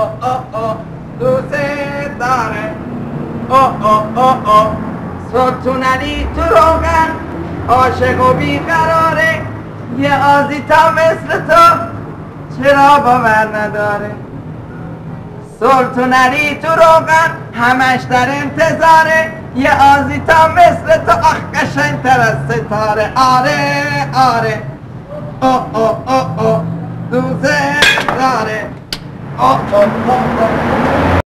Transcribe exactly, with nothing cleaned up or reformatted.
او او او دوست داره او او او او سلطون علی تو روغن عاشق و بیقراره یه آزیتا مثل تو چرا باور نداره سلطون علی تو روغن همش در انتظاره یه آزیتا مثل تو آخ قشنگ‌تر از ستاره آره آره او او او او دوست داره او او او او